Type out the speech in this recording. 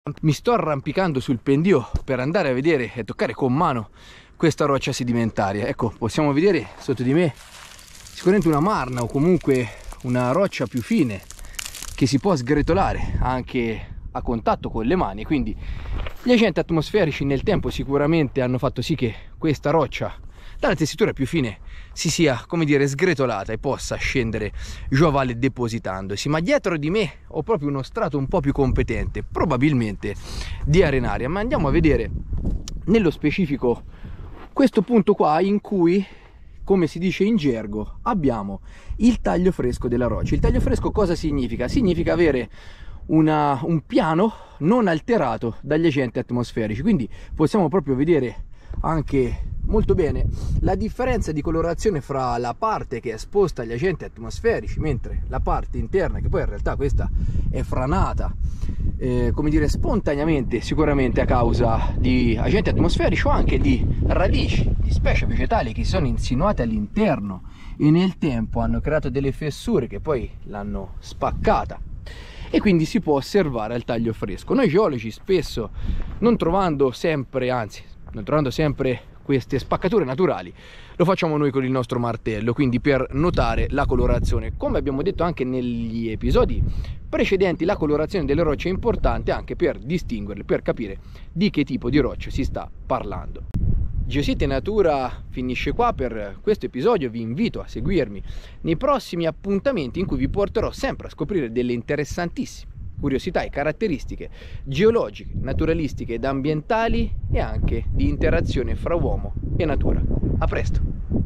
Mi sto arrampicando sul pendio per andare a vedere e toccare con mano questa roccia sedimentaria. Ecco, possiamo vedere sotto di me sicuramente una marna o comunque una roccia più fine che si può sgretolare anche a contatto con le mani. Quindi gli agenti atmosferici nel tempo sicuramente hanno fatto sì che questa roccia dalla tessitura più fine si sia, come dire, sgretolata e possa scendere giù a valle depositandosi. Ma dietro di me ho proprio uno strato un po' più competente, probabilmente di arenaria. Ma andiamo a vedere nello specifico questo punto qua, in cui, come si dice in gergo, abbiamo il taglio fresco della roccia. Il taglio fresco cosa significa? Significa avere un piano non alterato dagli agenti atmosferici, quindi possiamo proprio vedere anche molto bene la differenza di colorazione fra la parte che è esposta agli agenti atmosferici, mentre la parte interna, che poi in realtà questa è franata, come dire, spontaneamente, sicuramente a causa di agenti atmosferici o anche di radici di specie vegetali che si sono insinuate all'interno e nel tempo hanno creato delle fessure che poi l'hanno spaccata, e quindi si può osservare al taglio fresco. Noi geologi spesso, non trovando sempre queste spaccature naturali, lo facciamo noi con il nostro martello, quindi per notare la colorazione. Come abbiamo detto anche negli episodi precedenti, la colorazione delle rocce è importante anche per distinguerle, per capire di che tipo di roccia si sta parlando. Geosite Natura finisce qua per questo episodio. Vi invito a seguirmi nei prossimi appuntamenti in cui vi porterò sempre a scoprire delle interessantissime curiosità e caratteristiche geologiche, naturalistiche ed ambientali, e anche di interazione fra uomo e natura. A presto!